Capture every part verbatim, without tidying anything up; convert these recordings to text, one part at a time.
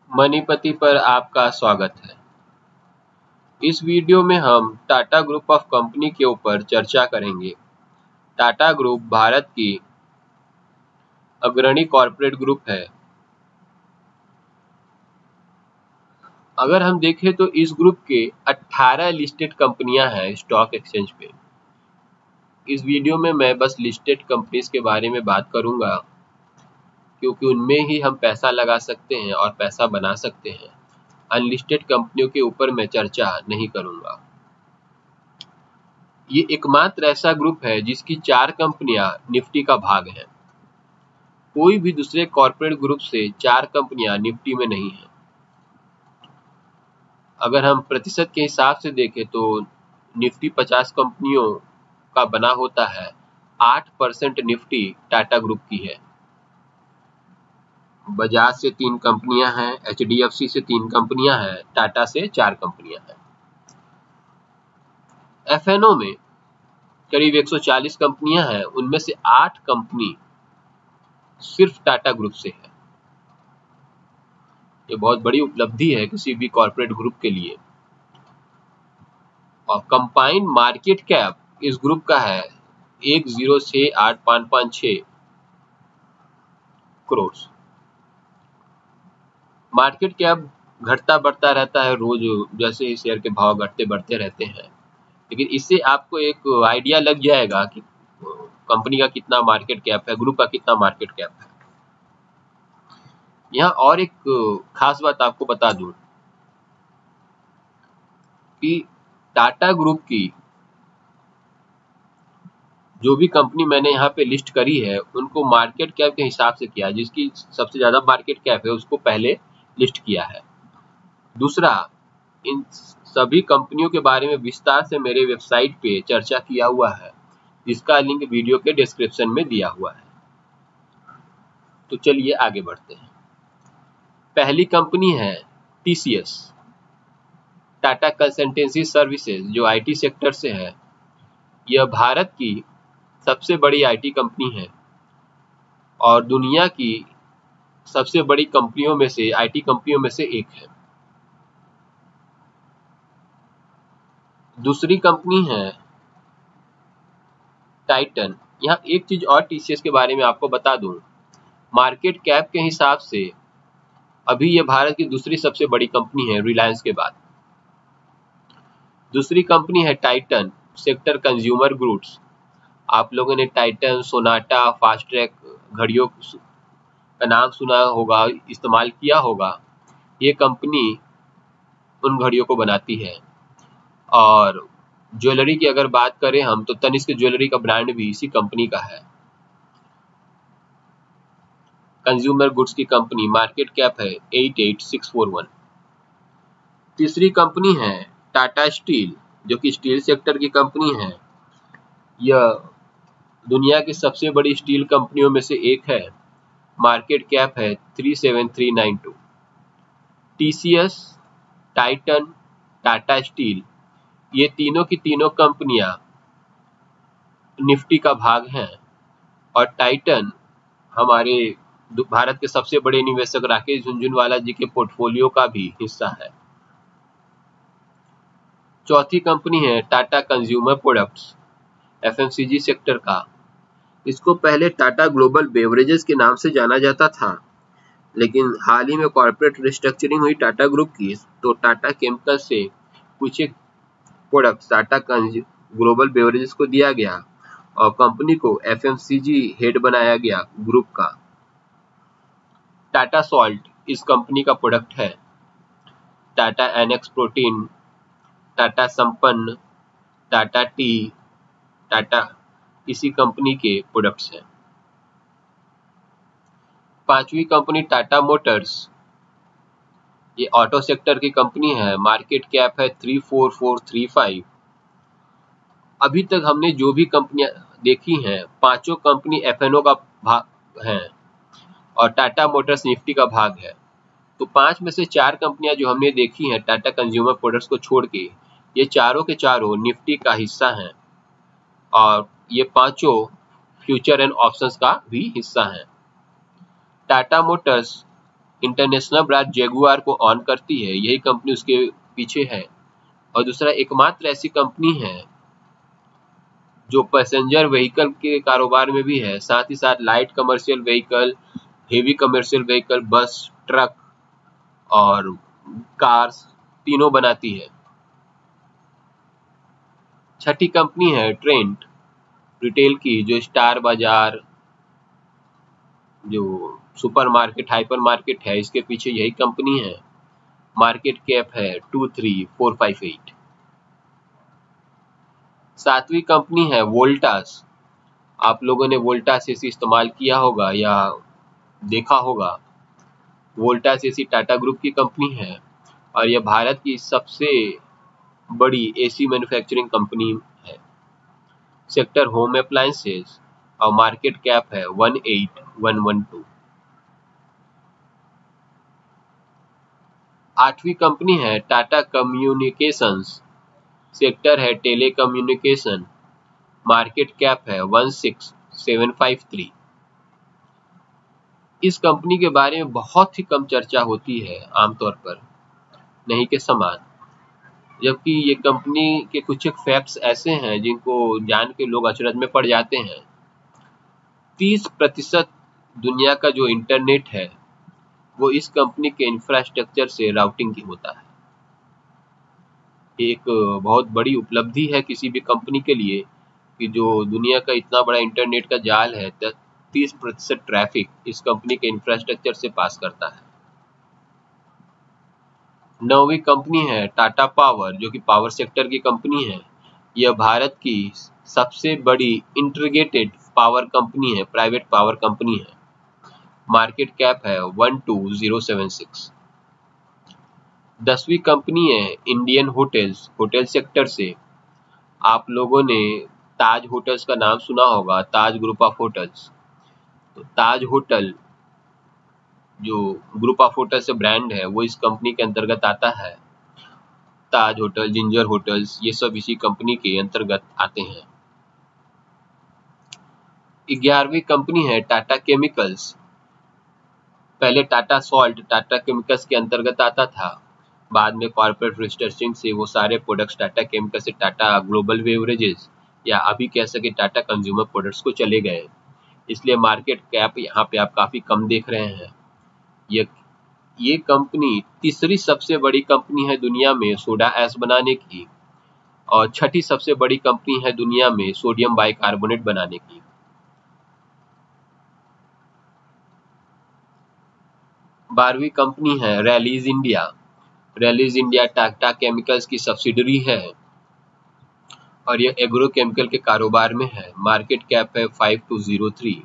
मनीपति पर आपका स्वागत है। इस वीडियो में हम टाटा ग्रुप ऑफ कंपनी के ऊपर चर्चा करेंगे। टाटा ग्रुप भारत की अग्रणी कॉरपोरेट ग्रुप है। अगर हम देखें तो इस ग्रुप के अठारह लिस्टेड कंपनियां हैं स्टॉक एक्सचेंज पे। इस वीडियो में मैं बस लिस्टेड कंपनीज के बारे में बात करूंगा, क्योंकि उनमें ही हम पैसा लगा सकते हैं और पैसा बना सकते हैं। अनलिस्टेड कंपनियों के ऊपर मैं चर्चा नहीं करूंगा। ये एकमात्र ऐसा ग्रुप है जिसकी चार कंपनियां निफ्टी का भाग हैं। कोई भी दूसरे कॉर्पोरेट ग्रुप से चार कंपनियां निफ्टी में नहीं है। अगर हम प्रतिशत के हिसाब से देखें तो निफ्टी पचास कंपनियों का बना होता है। आठ परसेंट निफ्टी टाटा ग्रुप की है। बजाज से तीन कंपनियां हैं, एच डी एफ सी से तीन कंपनियां हैं, टाटा से चार कंपनियां हैं। एफ एन ओ में करीब एक सौ चालीस कंपनियां हैं, उनमें से आठ कंपनी सिर्फ टाटा ग्रुप से है। ये बहुत बड़ी उपलब्धि है किसी भी कॉर्पोरेट ग्रुप के लिए। और कंबाइंड मार्केट कैप इस ग्रुप का है एक जीरो छह आठ पाँच पाँच छह करोड़। मार्केट कैप घटता बढ़ता रहता है रोज, जैसे ही शेयर के भाव घटते बढ़ते रहते हैं। लेकिन इससे आपको एक आइडिया लग जाएगा कि कंपनी का कितना मार्केट कैप है, ग्रुप का कितना मार्केट कैप है। यहाँ और एक खास बात आपको बता दूं कि टाटा ग्रुप की जो भी कंपनी मैंने यहाँ पे लिस्ट करी है उनको मार्केट कैप के हिसाब से किया। जिसकी सबसे ज्यादा मार्केट कैप है उसको पहले लिस्ट किया है। दूसरा, इन सभी कंपनियों के बारे में विस्तार से मेरे वेबसाइट पे चर्चा किया हुआ है, जिसका लिंक वीडियो के डिस्क्रिप्शन में दिया हुआ है। तो चलिए आगे बढ़ते हैं। पहली कंपनी है T C S, Tata consultancy services, जो आई टी सेक्टर से है। यह भारत की सबसे बड़ी आई टी कंपनी है और दुनिया की सबसे बड़ी कंपनियों में से, आई टी कंपनियों में से एक है। दूसरी कंपनी है टाइटन। यहाँ एक चीज और टी सी एस के बारे में आपको बता दूं, मार्केट कैप के हिसाब से अभी ये भारत की दूसरी सबसे बड़ी कंपनी है रिलायंस के बाद। दूसरी कंपनी है टाइटन सेक्टर कंज्यूमर गुड्स। आप लोगों ने टाइटन, सोनाटा, फास्ट ट्रैक घड़ियों का नाम सुना होगा, इस्तेमाल किया होगा। ये कंपनी उन घड़ियों को बनाती है। और ज्वेलरी की अगर बात करें हम तो तनिष्क ज्वेलरी का ब्रांड भी इसी कंपनी का है। कंज्यूमर गुड्स की कंपनी, मार्केट कैप है आठ आठ छह चार एक। तीसरी कंपनी है टाटा स्टील, जो कि स्टील सेक्टर की कंपनी है। यह दुनिया की सबसे बड़ी स्टील कंपनियों में से एक है। मार्केट कैप है तीन सात तीन नौ दो। T C S, Titan, Tata steel, ये तीनों की तीनों कंपनियां निफ्टी का भाग हैं। और टाइटन हमारे भारत के सबसे बड़े निवेशक राकेश झुनझुनवाला जी के पोर्टफोलियो का भी हिस्सा है। चौथी कंपनी है Tata consumer products, F M C G sector का। इसको पहले टाटा ग्लोबल बेवरेजेस के नाम से जाना जाता था, लेकिन हाल ही में कॉर्पोरेट रिस्ट्रक्चरिंग हुई टाटा ग्रुप की, तो टाटा केमिकल से कुछ एक प्रोडक्ट टाटा ग्लोबल बेवरेजेस को दिया गया और कंपनी को F M C G head बनाया गया ग्रुप का। टाटा सॉल्ट इस कंपनी का प्रोडक्ट है। टाटा एनेक्स प्रोटीन, टाटा संपन्न, टाटा टी, टाटा इसी कंपनी के प्रोडक्ट्स हैं। पांचवी कंपनी टाटा मोटर्स, ये ऑटो सेक्टर की कंपनी है। मार्केट कैप है तीन चार चार तीन पाँच। अभी तक हमने जो भी कंपनियां देखी हैं, पांचों कंपनी एफ एन ओ का भाग हैं और टाटा मोटर्स निफ्टी का भाग है। तो पांच में से चार कंपनियां जो हमने देखी हैं टाटा कंज्यूमर प्रोडक्ट्स को छोड़ के, ये चारों के चारों निफ्टी का हिस्सा हैं और ये पांचों फ्यूचर एंड ऑप्शंस का भी हिस्सा हैं। Tata motors international brand Jaguar को ऑन करती है, यही कंपनी उसके पीछे है। और दूसरा एकमात्र ऐसी कंपनी है जो पैसेंजर व्हीकल के कारोबार में भी है, साथ ही साथ light commercial vehicle, heavy commercial vehicle, bus, truck और कार्स तीनों बनाती है। छठी कंपनी है ट्रेंट रिटेल की, जो स्टार बाजार, जो सुपरमार्केट, हाइपर मार्केट है, इसके पीछे यही कंपनी है। मार्केट कैप है two three four five eight. सातवीं कंपनी है वोल्टास। आप लोगों ने वोल्टास एसी इस्तेमाल किया होगा या देखा होगा। वोल्टास एसी टाटा ग्रुप की कंपनी है और यह भारत की सबसे बड़ी एसी मैन्युफैक्चरिंग कंपनी है। सेक्टर होम अप्लायंसेस और मार्केट कैप है one eight one one two. आठवीं कंपनी है टाटा कम्युनिकेशंस। सेक्टर है टेलीकम्युनिकेशन। मार्केट कैप है one six seven five three. इस कंपनी के बारे में बहुत ही कम चर्चा होती है, आमतौर पर नहीं के समान, जबकि ये कंपनी के कुछ एक फैक्ट्स ऐसे हैं जिनको जान के लोग अचरज में पड़ जाते हैं। तीस प्रतिशत दुनिया का जो इंटरनेट है वो इस कंपनी के इंफ्रास्ट्रक्चर से राउटिंग की होता है। एक बहुत बड़ी उपलब्धि है किसी भी कंपनी के लिए कि जो दुनिया का इतना बड़ा इंटरनेट का जाल है, तीस प्रतिशत ट्रैफिक इस कंपनी के इंफ्रास्ट्रक्चर से पास करता है। नौवीं कंपनी है टाटा पावर, जो कि पावर सेक्टर की कंपनी है। यह भारत की सबसे बड़ी इंटीग्रेटेड पावर कंपनी है, प्राइवेट पावर कंपनी है। मार्केट कैप है one two zero seven six. दसवीं कंपनी है इंडियन होटल्स, होटल सेक्टर से। आप लोगों ने ताज होटल्स का नाम सुना होगा, ताज ग्रुप ऑफ होटल्स। तो ताज होटल जो ग्रुप ऑफ होटल से ब्रांड है वो इस कंपनी के अंतर्गत आता है। ताज होटल, जिंजर होटल्स, ये सब इसी कंपनी के अंतर्गत आते हैं। ग्यारहवीं कंपनी है टाटा केमिकल्स। पहले टाटा सॉल्ट टाटा केमिकल्स के अंतर्गत आता था, बाद में कॉर्पोरेट रिस्ट्रक्चरिंग से वो सारे प्रोडक्ट्स टाटा केमिकल से टाटा ग्लोबल बेवरेजेस या अभी कह सके टाटा कंज्यूमर प्रोडक्ट्स को चले गए, इसलिए मार्केट कैप यहाँ पे आप काफी कम देख रहे हैं। ये ये कंपनी तीसरी सबसे बड़ी कंपनी है दुनिया में सोडा ऐश बनाने की, और छठी सबसे बड़ी कंपनी है दुनिया में सोडियम बाइकार्बोनेट बनाने की। बारहवीं कंपनी है Rallis India. Rallis India Tata chemicals की सब्सिडरी है और यह एग्रो केमिकल के कारोबार में है। मार्केट कैप है फाइव टू जीरो थ्री।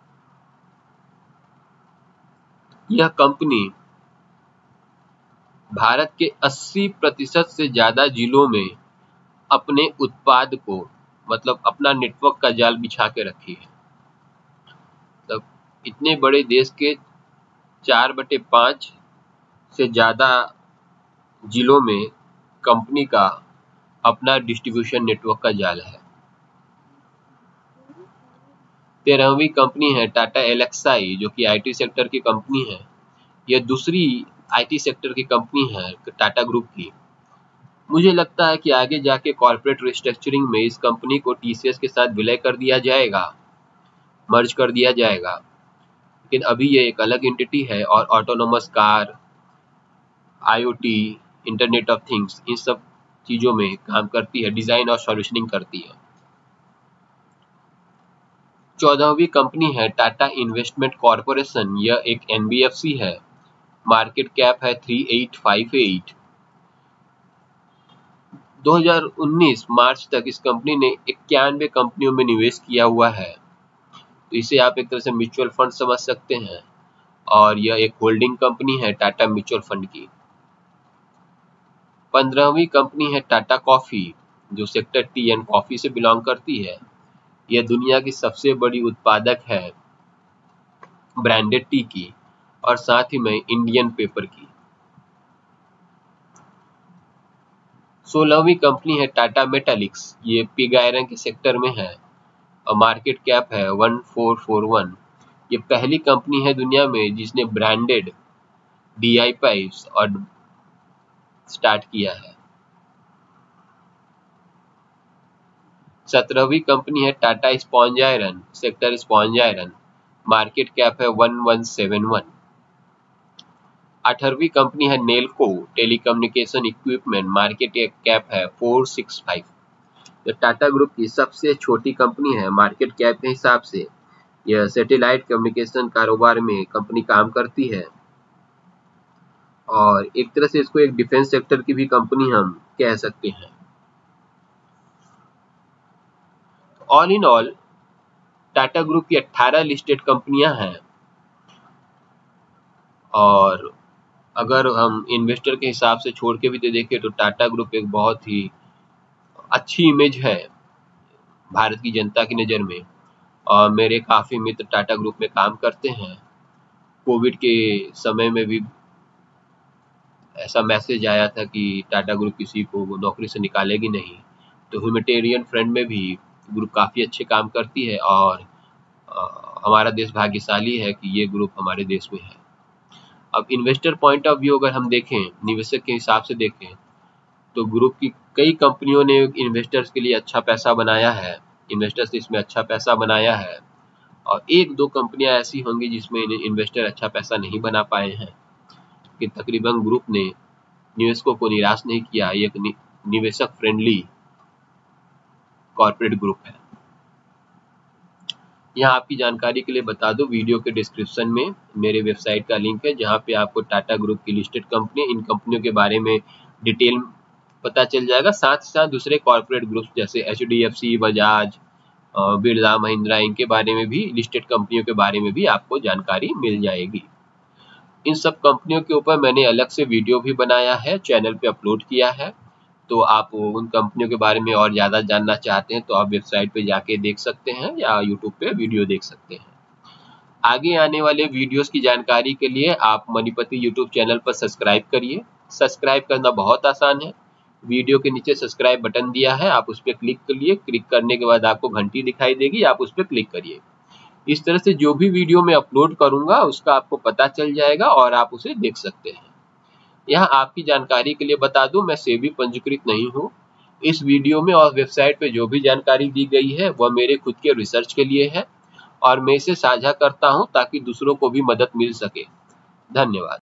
यह कंपनी भारत के अस्सी प्रतिशत से ज्यादा जिलों में अपने उत्पाद को, मतलब अपना नेटवर्क का जाल बिछा के रखी है। तब इतने बड़े देश के चार बटे पांच से ज्यादा जिलों में कंपनी का अपना डिस्ट्रीब्यूशन नेटवर्क का जाल है। तेरहवीं कंपनी है टाटा एलेक्साई, जो कि आईटी सेक्टर की कंपनी है। यह दूसरी आईटी सेक्टर की कंपनी है टाटा ग्रुप की। मुझे लगता है कि आगे जाके कॉर्पोरेट रिस्ट्रक्चरिंग में इस कंपनी को टीसीएस के साथ विलय कर दिया जाएगा, मर्ज कर दिया जाएगा, लेकिन अभी ये एक अलग एंटिटी है और autonomous car, IoT, internet of things, इन सब चीजों में काम करती है, डिजाइन और सॉल्यूशनिंग करती है। चौदहवीं कंपनी है टाटा इन्वेस्टमेंट कॉर्पोरेशन। यह एक एनबीएफसी है। मार्केट कैप है थ्री एट फाइव एट। दो हज़ार उन्नीस मार्च तक इस कंपनी ने इक्यानवे कंपनियों में निवेश किया हुआ है, तो इसे आप एक तरह से म्यूचुअल फंड समझ सकते हैं, और यह एक होल्डिंग कंपनी है टाटा म्यूचुअल फंड की। पंद्रहवीं कंपनी है टाटा कॉफी, जो सेक्टर टी एंड कॉफी से बिलोंग करती है। यह दुनिया की सबसे बड़ी उत्पादक है ब्रांडेड टी की और साथ ही में इंडियन पेपर की। सोलहवीं कंपनी है टाटा मेटालिक्स। ये पिग आयरन के सेक्टर में है और मार्केट कैप है वन फोर फोर वन। ये पहली कंपनी है दुनिया में जिसने ब्रांडेड डी आई पाइप्स और स्टार्ट किया है। सत्रहवीं कंपनी है Tata sponge iron, sector sponge iron, market cap है वन वन सेवन वन। अठारहवीं कंपनी है Nelco telecommunication equipment, market cap है फोर सिक्स फाइव। यह टाटा ग्रुप की सबसे छोटी कंपनी है मार्केट कैप के हिसाब से। यह सैटेलाइट कम्युनिकेशन कारोबार में कंपनी काम करती है और एक तरह से इसको एक डिफेंस सेक्टर की भी कंपनी हम कह सकते हैं। All in all Tata group की अठारह लिस्टेड कंपनियां हैं और अगर हम इन्वेस्टर के हिसाब से छोड़ के भी तो देखें तो टाटा ग्रुप एक बहुत ही अच्छी इमेज है भारत की जनता की नज़र में। और मेरे काफ़ी मित्र टाटा ग्रुप में काम करते हैं। कोविड के समय में भी ऐसा मैसेज आया था कि टाटा ग्रुप किसी को नौकरी से निकालेगी नहीं, तो ह्यूमैनिटेरियन फ्रंट में भी ग्रुप काफ़ी अच्छे काम करती है और आ, हमारा देश भाग्यशाली है कि ये ग्रुप हमारे देश में है। अब इन्वेस्टर पॉइंट ऑफ व्यू अगर हम देखें, निवेशक के हिसाब से देखें, तो ग्रुप की कई कंपनियों ने इन्वेस्टर्स के लिए अच्छा पैसा बनाया है, इन्वेस्टर्स ने इसमें अच्छा पैसा बनाया है और एक दो कंपनियां ऐसी होंगी जिसमें इन्वेस्टर अच्छा पैसा नहीं बना पाए हैं, कि तकरीबन ग्रुप ने निवेशकों को निराश नहीं किया। ये एक नि, निवेशक फ्रेंडली कॉर्पोरेट ग्रुप है। यहाँ आपकी जानकारी के लिए बता दूं, वीडियो के डिस्क्रिप्शन में मेरे वेबसाइट का लिंक है जहाँ पे आपको टाटा ग्रुप की लिस्टेड कंपनी, इन कंपनियों के बारे में डिटेल पता चल जाएगा। साथ ही साथ दूसरे कॉर्पोरेट ग्रुप्स जैसे H D F C, Bajaj, Birla, Mahindra, इनके बारे में भी, लिस्टेड कंपनियों के बारे में भी आपको जानकारी मिल जाएगी। इन सब कंपनियों के ऊपर मैंने अलग से वीडियो भी बनाया है, चैनल पे अपलोड किया है। तो आप उन कंपनियों के बारे में और ज़्यादा जानना चाहते हैं तो आप वेबसाइट पे जाके देख सकते हैं या यूट्यूब पे वीडियो देख सकते हैं। आगे आने वाले वीडियोस की जानकारी के लिए आप मनीपति यूट्यूब चैनल पर सब्सक्राइब करिए। सब्सक्राइब करना बहुत आसान है, वीडियो के नीचे सब्सक्राइब बटन दिया है, आप उस पर क्लिक करिए। क्लिक करने के बाद आपको घंटी दिखाई देगी, आप उस पर क्लिक करिए। इस तरह से जो भी वीडियो मैं अपलोड करूंगा उसका आपको पता चल जाएगा और आप उसे देख सकते हैं। यहाँ आपकी जानकारी के लिए बता दूं, मैं सेबी पंजीकृत नहीं हूँ। इस वीडियो में और वेबसाइट पे जो भी जानकारी दी गई है वह मेरे खुद के रिसर्च के लिए है और मैं इसे साझा करता हूँ ताकि दूसरों को भी मदद मिल सके। धन्यवाद।